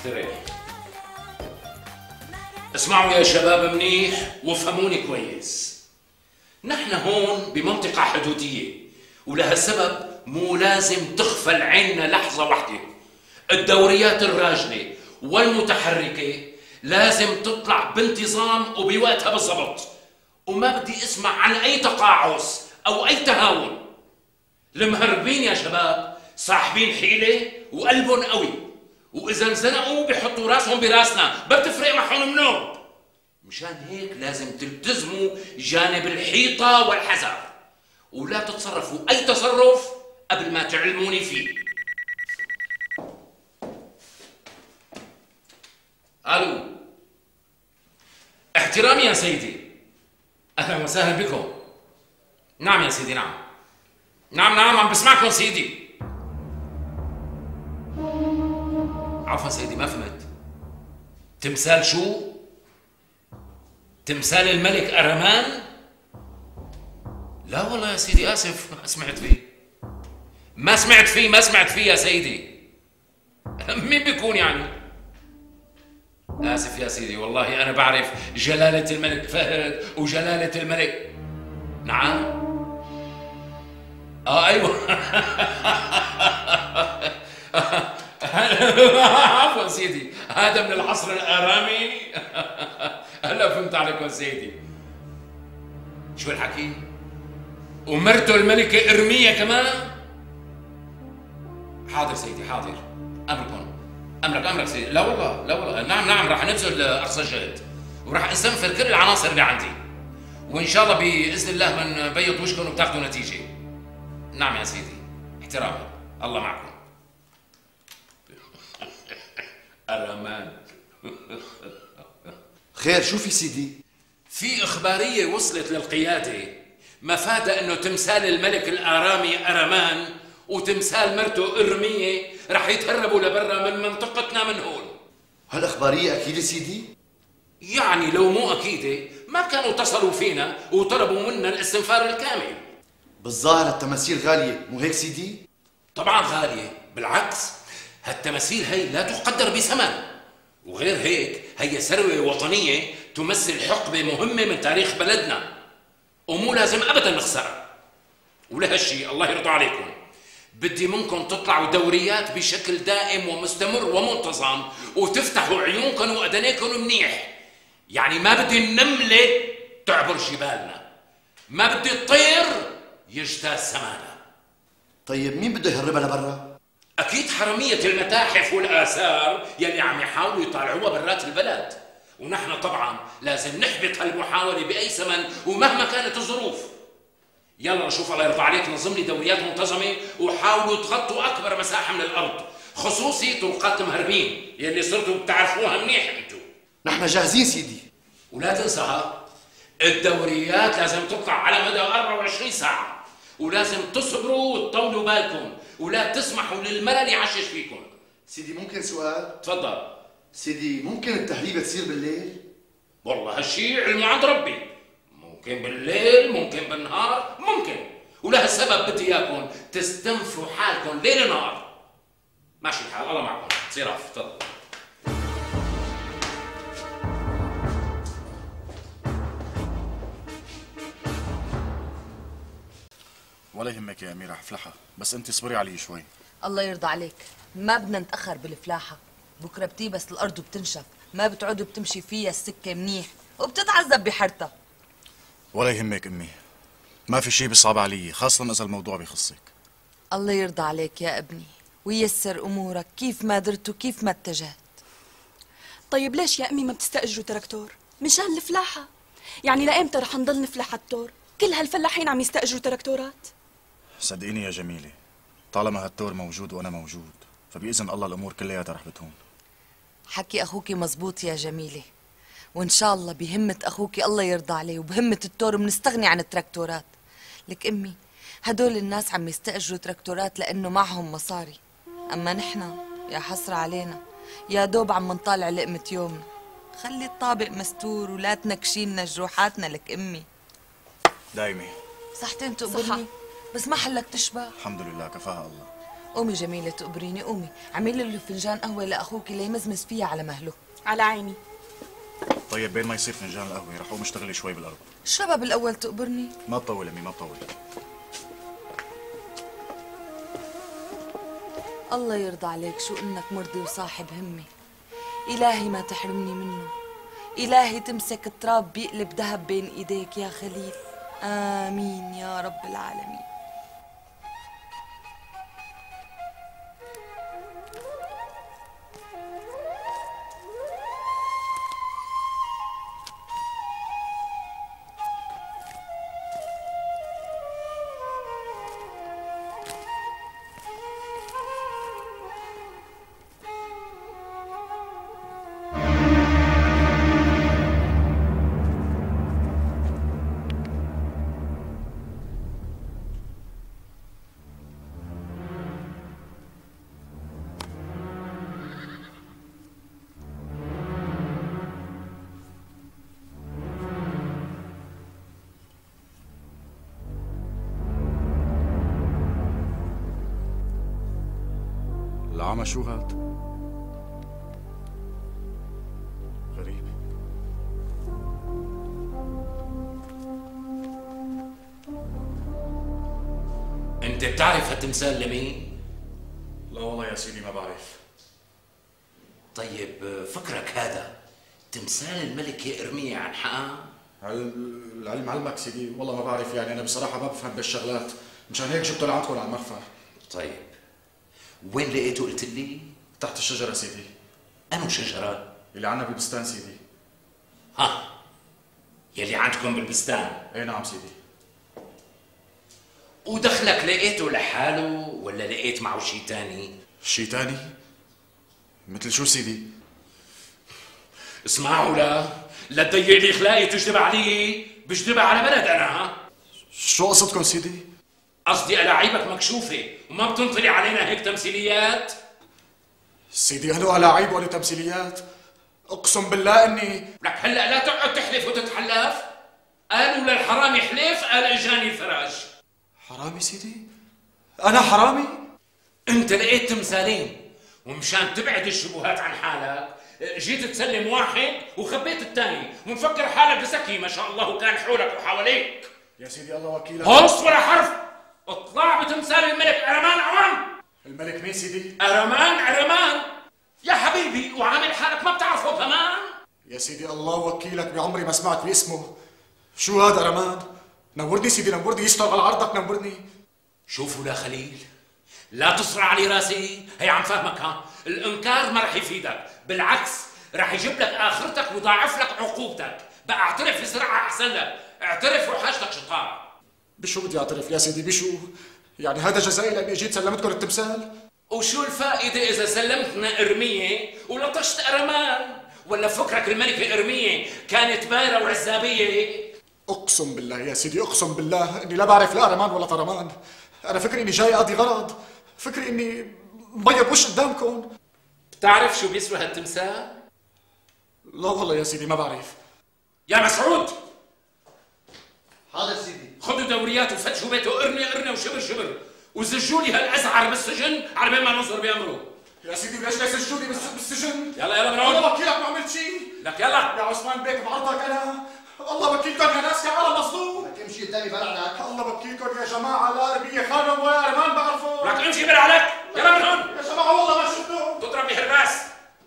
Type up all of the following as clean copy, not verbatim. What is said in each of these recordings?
استريح. اسمعوا يا شباب منيح وافهموني كويس. نحن هون بمنطقة حدودية، ولهالسبب مو لازم تغفل عيننا لحظة واحدة. الدوريات الراجلة والمتحركة لازم تطلع بانتظام وبوقتها بالضبط، وما بدي اسمع عن اي تقاعس او اي تهاون. المهربين يا شباب صاحبين حيلة وقلبهم قوي، واذا انزنقوا بحطوا راسهم براسنا، ما بتفرق معهم منهم. مشان هيك لازم تلتزموا جانب الحيطة والحذر، ولا تتصرفوا اي تصرف قبل ما تعلموني فيه. الو، احترامي يا سيدي. اهلا وسهلا بكم. نعم يا سيدي، نعم عم بسمعكم سيدي. عفوا سيدي ما فهمت. تمثال شو؟ تمثال الملك أرمان؟ لا والله يا سيدي آسف، ما سمعت فيه يا سيدي. مين بيكون يعني؟ آسف يا سيدي، والله أنا بعرف جلالة الملك فهد وجلالة الملك. نعم؟ أيوه. عفوا سيدي، هذا من العصر الآرامي. هلا فهمت عليكم سيدي. شو الحكي؟ ومرته الملكة إرمية كمان؟ حاضر سيدي حاضر، أمرك سيدي. لا والله نعم راح نبذل أقصى جهد، وراح نسنفر كل العناصر اللي عندي، وإن شاء الله بإذن الله بنبيض وشكم وبتاخذوا نتيجة. نعم يا سيدي، احترامي، الله معكم. الرمان. خير شو في سيدي؟ في إخبارية وصلت للقيادة مفادة إنه تمثال الملك الآرامي أرمان وتمثال مرته إرمية رح يتهربوا لبرا من منطقتنا من هون. هالإخبارية أكيدة سيدي؟ يعني لو مو أكيدة ما كانوا اتصلوا فينا وطلبوا منا الاستنفار الكامل. بالظاهر التماثيل غالية، مو هيك سيدي؟ طبعا غالية، بالعكس هالتماثيل هي لا تقدر بثمن، وغير هيك هي ثروة وطنية تمثل حقبة مهمة من تاريخ بلدنا، ومو لازم أبدا نخسرها. ولهالشي الله يرضى عليكم بدي منكم تطلعوا دوريات بشكل دائم ومستمر ومنتظم، وتفتحوا عيونكم وأذنيكم منيح. يعني ما بدي النملة تعبر جبالنا، ما بدي الطير يجتاز سمانا. طيب مين بده يهربها لبرا؟ أكيد حرمية المتاحف والآثار يلي عم يحاولوا يطالعوها برات البلد، ونحن طبعا لازم نحبط هالمحاولة بأي ثمن ومهما كانت الظروف. يلا شوف الله يرضى عليك، نظم لي دوريات منتظمة وحاولوا تغطوا أكبر مساحة من الأرض، خصوصي طرقات المهربين يلي صرتوا بتعرفوها منيح انتو. نحن جاهزين سيدي. ولا تنسى الدوريات لازم تطلع على مدى 24 ساعة، ولازم تصبروا وتطولوا بالكم، ولا تسمحوا للملل يعشش فيكم. سيدي ممكن سؤال؟ تفضل. سيدي ممكن التهريبة تصير بالليل؟ والله هالشيء علمه عند ربي، ممكن بالليل ممكن بالنهار ممكن، ولهالسبب بدي اياكم تستنفروا حالكم ليل نهار. ماشي الحال، الله معكم. صراف تفضل. ولا يهمك يا أميرة حفلحها، بس أنت اصبري علي شوي. الله يرضى عليك، ما بدنا نتأخر بالفلاحة. بكرة بتيبس الأرض وبتنشف، ما بتعود بتمشي فيها السكة منيح وبتتعذب بحرتها. ولا يهمك أمي، ما في شيء بيصعب علي، خاصة إذا الموضوع بيخصك. الله يرضى عليك يا ابني وييسر أمورك كيف ما درت وكيف ما اتجهت. طيب ليش يا أمي ما بتستأجروا تراكتور؟ مشان الفلاحة. يعني لأيمتى رح نضل نفلح على التور؟ كل هالفلاحين عم يستأجروا تراكتورات. صدقيني يا جميلة، طالما هالتور موجود وأنا موجود فبإذن الله الأمور كلياتها رح بتهون. حكي أخوكي مزبوط يا جميلة، وإن شاء الله بهمة أخوكي الله يرضى عليه وبهمة التور بنستغني عن التراكتورات. لك أمي هدول الناس عم يستأجروا تراكتورات لأنه معهم مصاري، أما نحن يا حسرة علينا يا دوب عم نطالع لقمة يومنا. خلي الطابق مستور ولا تنكشيلنا جروحاتنا. لك أمي دايمة صحتين تقبلني، بس ما حلك تشبع. الحمد لله كفاها الله. قومي جميلة تقبريني، قومي اعملي له فنجان قهوة لأخوك ليمزمز فيها على مهله. على عيني. طيب بين ما يصير فنجان القهوة رح اقوم اشتغلي شوي بالأرض. اشربها بالأول تقبرني. ما تطول أمي ما تطول. الله يرضى عليك، شو انك مرضي وصاحب همة. إلهي ما تحرمني منه، إلهي تمسك التراب بيقلب ذهب بين إيديك يا خليل. آمين يا رب العالمين. العمى شو هاد؟ غريب. انت بتعرف هالتمثال لمين؟ لا والله يا سيدي ما بعرف. طيب فكرك هذا تمثال الملكة إرميا عن حقها؟ العلم علمك سيدي، والله ما بعرف، يعني أنا بصراحة ما بفهم بالشغلات، مشان هيك جبته لعندكم على المخفر. طيب وين لقيته قلت لي؟ تحت الشجرة سيدي. أنو شجرة؟ اللي عنا بالبستان سيدي. ها يلي عندكم بالبستان؟ ايه نعم سيدي. ودخلك لقيته لحاله ولا لقيت معه شي تاني؟ شي تاني؟ مثل شو سيدي؟ اسمعوا لا تضيع لي خلاقي تجدب علي، بجدبها على بلد أنا. ها شو قصدكم سيدي؟ قصدي ألاعيبك مكشوفة وما بتنطلي علينا هيك تمثيليات. سيدي أنا ألاعيب ولا تمثيليات؟ أقسم بالله إني لك هلا لا تقعد تحلف وتتحلف. قالوا للحرامي حلف، قال اجاني الفراج. حرامي سيدي؟ أنا حرامي؟ انت لقيت تمثالين ومشان تبعد الشبهات عن حالك جيت تسلم واحد وخبيت الثاني ومفكر حالك ذكي ما شاء الله وكان حولك وحواليك. يا سيدي الله وكيلك. هص ولا حرف، اطلع بتمثال الملك أرمان عوام. الملك مين سيدي؟ أرمان يا حبيبي، وعامل حالك ما بتعرفه كمان. يا سيدي الله وكيلك بعمري ما سمعت باسمه. شو هذا أرمان؟ نورني سيدي نورني، يشتغل عرضك نورني. شوفوا لا خليل، لا تصرع علي راسي، هي عم فهمك. ها الانكار ما رح يفيدك، بالعكس رح يجيب لك اخرتك ويضاعف لك عقوبتك. بقى اعترف بسرعه احسن لك، اعترف وحاجتك شطاره. بشو بدي اعترف يا سيدي بشو؟ يعني هذا جزائي لاني جيت سلمتكم التمثال؟ وشو الفائده اذا سلمتنا ارميه ولطشت ارمان؟ ولا فكرك الملكه ارميه كانت بايره وعزابيه؟ اقسم بالله يا سيدي اقسم بالله اني لا بعرف لا ارمان ولا طرمان. انا فكري اني جاي اقضي غرض، فكري اني مبيض وش قدامكم. بتعرف شو بيسوى هالتمثال؟ لا والله يا سيدي ما بعرف. يا مسعود حاضر سيدي. خذوا دوريات وفتشوا بيته قرنه وشبر شبر وزجوا لي هالازعر بالسجن على بين ما ننظر بامره. يا سيدي ليش لا يسجلوني بالسجن؟ يلا من الله هون. وكيلك ما عملت شيء. لك يلا يا عثمان بيك بعرضك انا. الله وكيلكم يا ناس يا عالم مظلوم. لك امشي قدامي بلعنك. الله وكيلكم يا جماعه لا اربيه خانم ولا ارمان بعرفه. لك امشي بالعلك. يلا من هون يا جماعه والله ما شفتهم. تضرب بهالراس.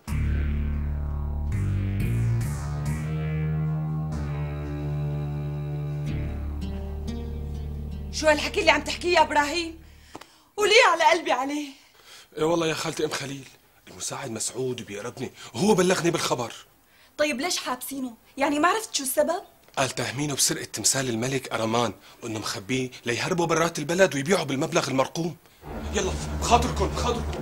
شو هالحكي اللي عم تحكيه يا ابراهيم؟ وليه على قلبي عليه؟ ايه والله يا خالتي ام خليل، المساعد مسعود بيقربني وهو بلغني بالخبر. طيب ليش حابسينه؟ يعني ما عرفت شو السبب؟ قال تهمينه بسرقة تمثال الملك أرمان وإنه مخبيه ليهربوا برات البلد ويبيعوا بالمبلغ المرقوم. يلا بخاطركم.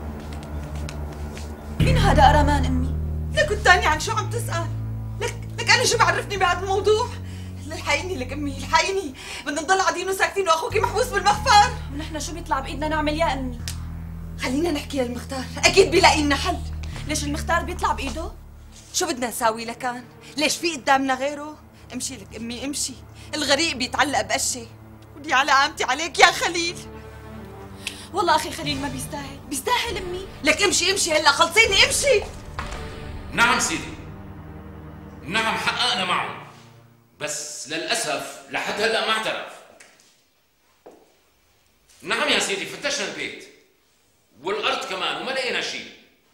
مين هذا أرمان أمي؟ لك الثاني عن شو عم تسأل؟ لك أنا شو بعرفني بهذا الموضوع؟ الحقيني لك أمي الحقيني، بدنا نضل قاعدين وساكتين وأخوكي محبوس بالمخفر. ونحن شو بيطلع بإيدنا نعمل يا أمي؟ خلينا نحكي للمختار، أكيد بيلاقي لنا حل. ليش المختار بيطلع بإيده؟ شو بدنا نساوي لكان؟ ليش في قدامنا غيره؟ امشي لك أمي امشي، الغريق بيتعلق بقشة. ودي على قامتي عليك يا خليل. والله اخي خليل ما بيستاهل، بيستاهل امي. لك امشي امشي هلا، خلصيني امشي. نعم سيدي، نعم حققنا معه، بس للأسف لحد هلا ما اعترف. نعم يا سيدي، فتشنا البيت والأرض كمان وما لقينا شيء.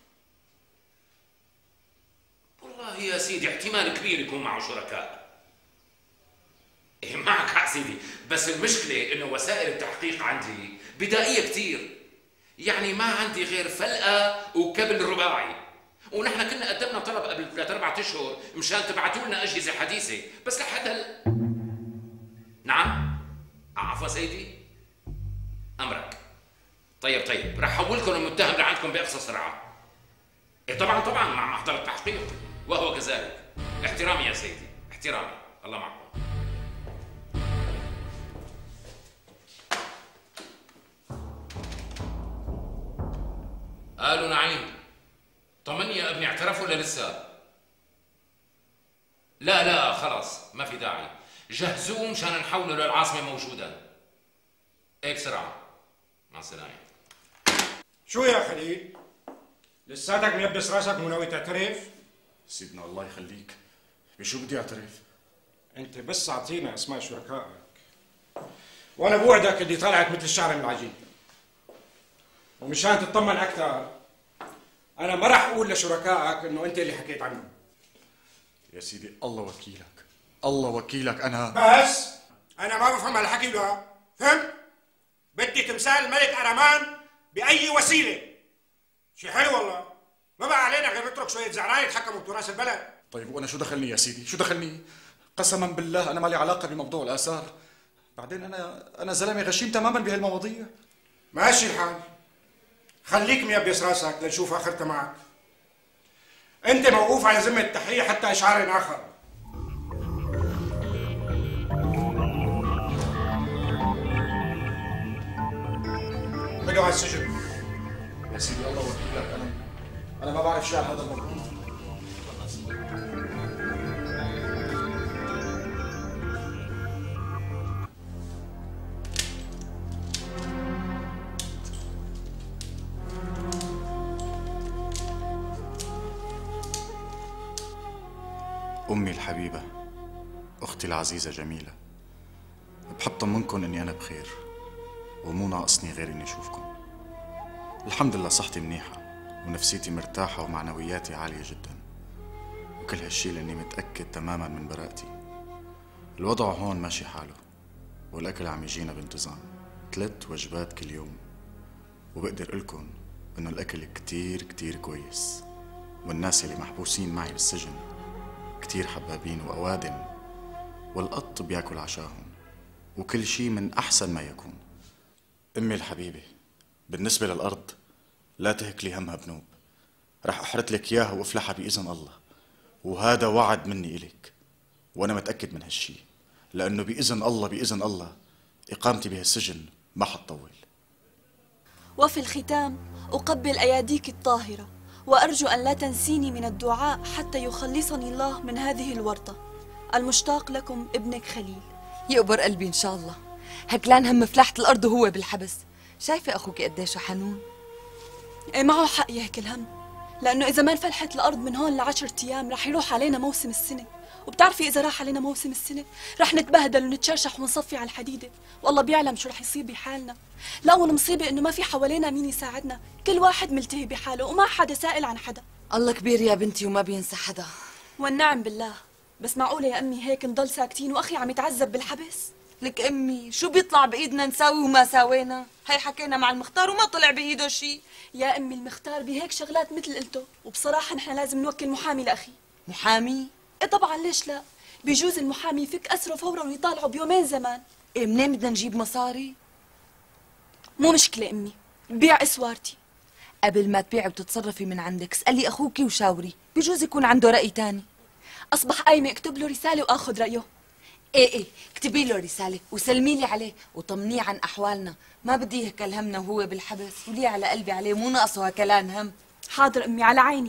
والله يا سيدي احتمال كبير يكون معه شركاء. إيه معك حق سيدي، بس المشكلة إنه وسائل التحقيق عندي بدائية كتير، يعني ما عندي غير فلقة وكبل رباعي، ونحن كنا قدمنا طلب قبل 3-4 أشهر مشان تبعتوا لنا أجهزة حديثة، بس لحد هلا. نعم؟ عفوا سيدي؟ أمرك. طيب رح حولكم المتهم لعندكم بأقصى سرعة. إيه طبعا مع محضر التحقيق، وهو كذلك. احترامي يا سيدي، احترامي. الله معكم. قالوا نعيم، طمني يا ابني، اعترفوا ولا لسه؟ لا خلاص ما في داعي، جهزوه مشان نحوله للعاصمة موجودا. هيك بسرعة. مع السلامة. شو يا خليل؟ لساتك ملبس راسك وناوي تعترف؟ سيدنا الله يخليك، بشو بدي اعترف؟ انت بس اعطينا اسماء شركائك وانا بوعدك اللي طلعت مثل الشعر من العجين. ومشان تطمن اكثر انا ما راح اقول لشركائك انه انت اللي حكيت عنهم. يا سيدي الله وكيلك، الله وكيلك. انا بس انا ما بفهم هالحكي ده، فهمت؟ بدي تمثال الملك أرمان بأي وسيلة. شي حلو والله، ما بقى علينا غير نترك شوية زعران يتحكموا بتراث البلد. طيب وانا شو دخلني يا سيدي؟ شو دخلني؟ قسما بالله انا ما لي علاقه بموضوع الاثار. بعدين انا زلمه غشيم تماما بهالمواضيع. ماشي الحال، خليك ميبس راسك لنشوف اخرتها معك. انت موقوف على ذمة التحقيق حتى اشعار اخر. بدو على السجن. يا سيدي الله وكيلك، انا ما بعرف شيء عن هذا الموضوع. أمي الحبيبة، أختي العزيزة جميلة، بحب طمنكن إني أنا بخير ومو ناقصني غير إني أشوفكن. الحمد لله صحتي منيحة ونفسيتي مرتاحة ومعنوياتي عالية جدا، وكل هالشي لأني متأكد تماما من براءتي. الوضع هون ماشي حاله والأكل عم يجينا بانتظام 3 وجبات كل يوم، وبقدر قلكن إنه الأكل كتير كويس، والناس اللي محبوسين معي بالسجن كتير حبابين وأوادم، والقط بياكل عشاهم، وكل شي من أحسن ما يكون. أمي الحبيبة، بالنسبة للأرض لا تهكلي همها بنوب، رح أحرت لك إياها وأفلحها بإذن الله، وهذا وعد مني إلك، وأنا متأكد من هالشي، لأنه بإذن الله إقامتي بهالسجن ما حتطول. وفي الختام أقبل أياديك الطاهرة، وأرجو أن لا تنسيني من الدعاء حتى يخلصني الله من هذه الورطة. المشتاق لكم ابنك خليل. يقبر قلبي إن شاء الله. هكلان هم فلاحة الأرض وهو بالحبس. شايفة أخوك قديش حنون؟ إيه معه حق يهك الهم، لأنه إذا ما انفلحت الأرض من هون ل10 أيام رح يروح علينا موسم السنة، وبتعرفي إذا راح علينا موسم السنة رح نتبهدل ونتشرشح ونصفي على الحديدة، والله بيعلم شو رح يصير بحالنا. لا والمصيبة إنه ما في حوالينا مين يساعدنا، كل واحد ملتهي بحاله وما حدا سائل عن حدا. الله كبير يا بنتي وما بينسى حدا. والنعم بالله. بس معقولة يا أمي هيك نضل ساكتين وأخي عم يتعذب بالحبس؟ لك أمي شو بيطلع بإيدنا نساوي وما ساوينا؟ هي حكينا مع المختار وما طلع بإيده شيء. يا أمي المختار بهيك شغلات مثل قلته، وبصراحة نحن لازم نوكل محامي لأخي. محامي؟ إيه طبعا ليش لا؟ بيجوز المحامي يفك أسره فورا ويطالعه بيومين زمان. إيه منين بدنا نجيب مصاري؟ مو مشكلة أمي، ببيع إسوارتي. قبل ما تبيعي وتتصرفي من عندك اسألي أخوكي وشاوري، بجوز يكون عنده رأي تاني. أصبح قايمة أكتب له رسالة وآخذ رأيه. ايه اكتبي له رسالة وسلمي لي عليه وطمنيه عن أحوالنا، ما بدي يهكل همنا وهو بالحبس، ولي على قلبي عليه مو ناقصه هكلان هم. حاضر أمي على عيني.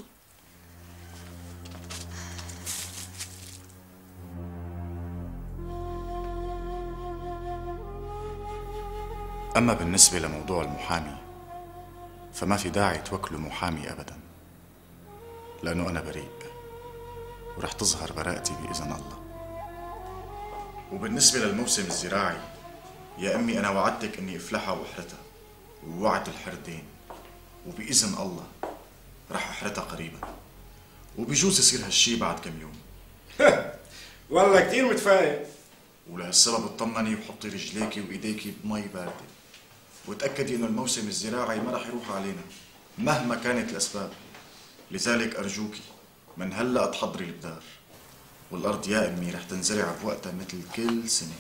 أما بالنسبة لموضوع المحامي فما في داعي توكلوا محامي أبدا، لأنه أنا بريء ورح تظهر براءتي بإذن الله. وبالنسبة للموسم الزراعي يا أمي أنا وعدتك أني أفلحها وأحرتها، ووعدت الحردين، وبإذن الله رح أحرتها قريبا، وبيجوز يصير هالشي بعد كم يوم. والله كثير متفائل. ولهالسبب اطمني وحطي رجليكي وإيديكي بمي باردة، وتأكدي إنه الموسم الزراعي ما رح يروح علينا مهما كانت الأسباب. لذلك أرجوكي من هلأ تحضري البدار، والأرض يا أمي رح تنزرع بوقتها مثل كل سنة.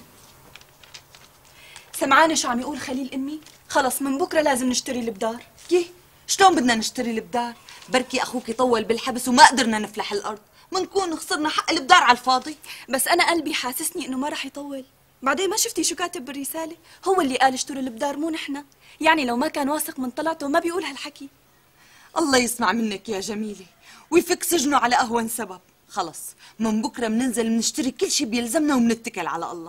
سمعانة شو عم يقول خليل أمي؟ خلص من بكرة لازم نشتري البدار. يي شلون بدنا نشتري البدار؟ بركي أخوك طول بالحبس وما قدرنا نفلح الأرض، منكون خسرنا حق البدار على الفاضي. بس أنا قلبي حاسسني إنه ما رح يطول. بعدين ما شفتي شو كاتب بالرسالة؟ هو اللي قال اشتروا البدار مو نحنا. يعني لو ما كان واثق من طلعته ما بيقول هالحكي. الله يسمع منك يا جميلة ويفك سجنه على أهون سبب. خلص من بكرة مننزل منشتري كل شي بيلزمنا ومنتكل على الله.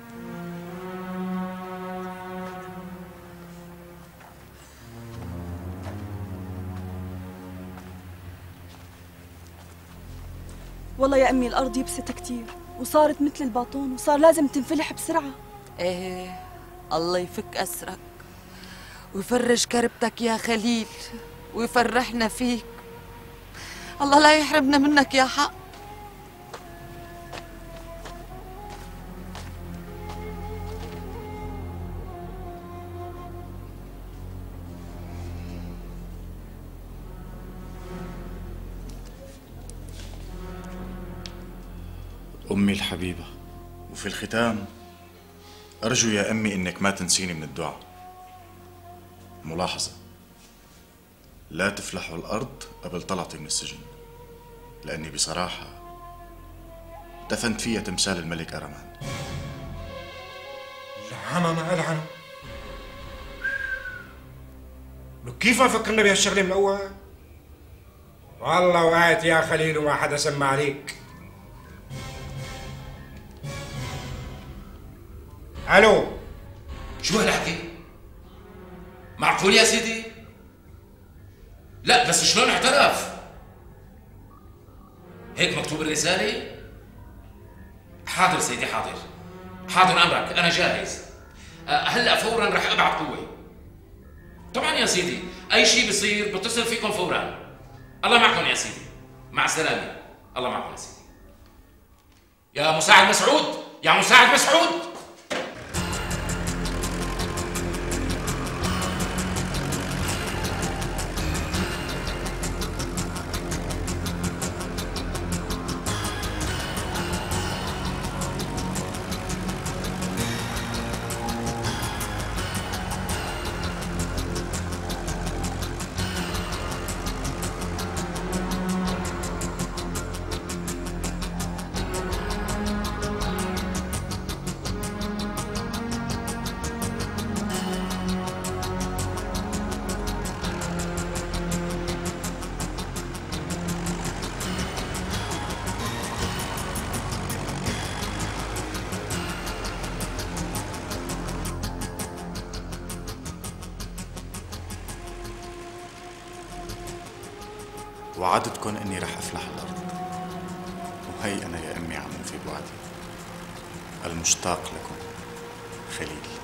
والله يا أمي الأرض يبست كتير وصارت مثل الباطون وصار لازم تنفلح بسرعة. ايه الله يفك أسرك ويفرج كربتك يا خليل ويفرحنا فيك. الله لا يحرمنا منك يا حق. أمي الحبيبة، وفي الختام أرجو يا أمي إنك ما تنسيني من الدعاء. ملاحظة، لا تفلحوا الأرض قبل طلعتي من السجن، لأني بصراحة دفنت فيها تمثال الملك أرمان. لعنة ما ألعنه. كيف ما فكرنا بهالشغلة من الأول؟ والله وقعت يا خليل وما حدا سمع عليك. الو، شو هالحكي؟ معقول يا سيدي؟ لا بس شلون اعترف؟ هيك مكتوب الرسالة؟ حاضر سيدي حاضر، حاضر أمرك أنا جاهز. هلأ فورا رح أبعت قوة. طبعا يا سيدي أي شيء بصير بتصل فيكم فورا. الله معكم يا سيدي، مع السلامة. الله معكم يا سيدي. يا مساعد مسعود، يا مساعد مسعود. وعدتكن اني رح افلح الارض، وهي انا يا امي عم في بوعدي. المشتاق لكم خليل.